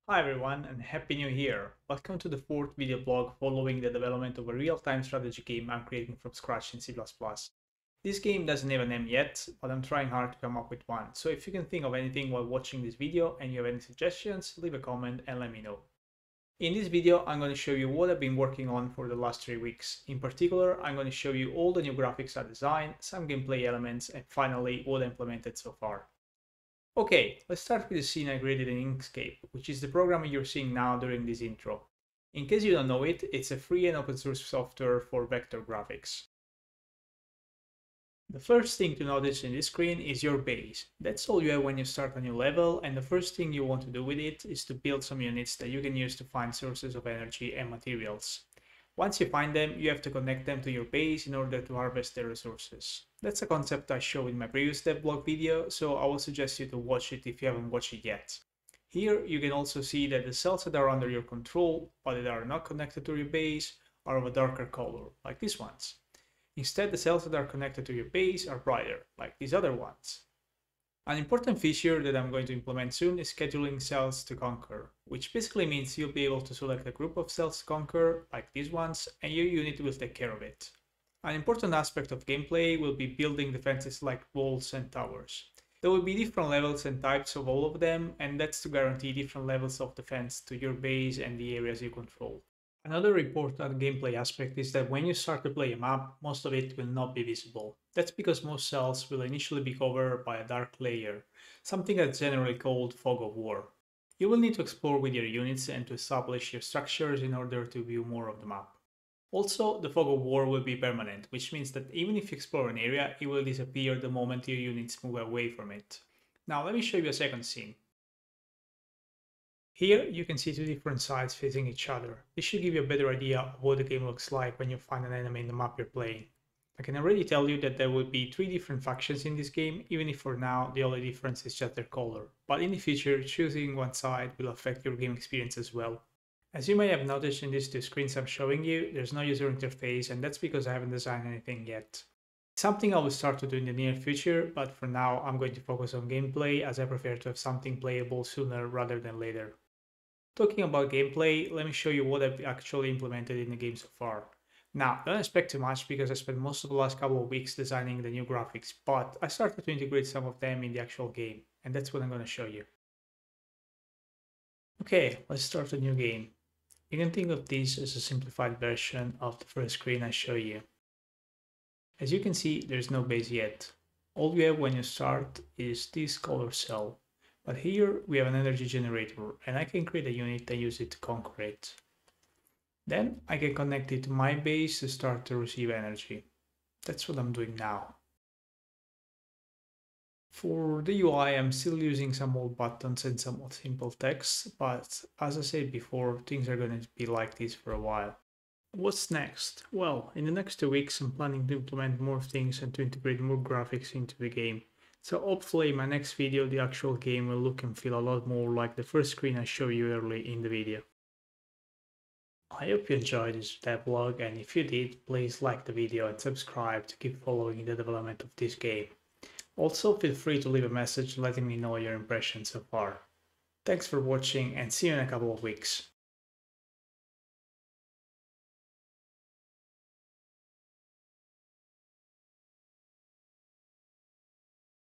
Hi everyone and Happy New Year! Welcome to the fourth video blog following the development of a real-time strategy game I'm creating from scratch in C++. This game doesn't have a name yet, but I'm trying hard to come up with one, so if you can think of anything while watching this video and you have any suggestions, leave a comment and let me know. In this video, I'm going to show you what I've been working on for the last 3 weeks. In particular, I'm going to show you all the new graphics I designed, some gameplay elements, and finally what I implemented so far. Okay, let's start with the scene I created in Inkscape, which is the program you're seeing now during this intro. In case you don't know it, it's a free and open source software for vector graphics. The first thing to notice in this screen is your base. That's all you have when you start a new level, and the first thing you want to do with it is to build some units that you can use to find sources of energy and materials. Once you find them, you have to connect them to your base in order to harvest their resources. That's a concept I showed in my previous devlog video, so I will suggest you to watch it if you haven't watched it yet. Here you can also see that the cells that are under your control, but that are not connected to your base, are of a darker color, like these ones. Instead, the cells that are connected to your base are brighter, like these other ones. An important feature that I'm going to implement soon is scheduling cells to conquer, which basically means you'll be able to select a group of cells to conquer, like these ones, and your unit will take care of it. An important aspect of gameplay will be building defenses like walls and towers. There will be different levels and types of all of them, and that's to guarantee different levels of defense to your base and the areas you control. Another important gameplay aspect is that when you start to play a map, most of it will not be visible. That's because most cells will initially be covered by a dark layer, something that's generally called fog of war. You will need to explore with your units and to establish your structures in order to view more of the map. Also, the fog of war will be permanent, which means that even if you explore an area, it will disappear the moment your units move away from it. Now let me show you a second scene. Here you can see two different sides facing each other. This should give you a better idea of what the game looks like when you find an enemy in the map you're playing. I can already tell you that there will be 3 different factions in this game, even if for now the only difference is just their color. But in the future, choosing one side will affect your game experience as well. As you may have noticed in these two screens I'm showing you, there's no user interface, and that's because I haven't designed anything yet. Something I will start to do in the near future, but for now I'm going to focus on gameplay as I prefer to have something playable sooner rather than later. Talking about gameplay, let me show you what I've actually implemented in the game so far. Now, don't expect too much because I spent most of the last couple of weeks designing the new graphics, but I started to integrate some of them in the actual game, and that's what I'm going to show you. Okay, let's start a new game. You can think of this as a simplified version of the first screen I show you. As you can see, there's no base yet. All you have when you start is this color cell. But here we have an energy generator, and I can create a unit and use it to conquer it. Then I can connect it to my base to start to receive energy. That's what I'm doing now. For the UI, I'm still using some old buttons and some simple text, but as I said before, things are going to be like this for a while. What's next? Well, in the next 2 weeks, I'm planning to implement more things and to integrate more graphics into the game. So hopefully in my next video the actual game will look and feel a lot more like the first screen I showed you early in the video. I hope you enjoyed this devlog, and if you did, please like the video and subscribe to keep following the development of this game. Also feel free to leave a message letting me know your impressions so far. Thanks for watching and see you in a couple of weeks.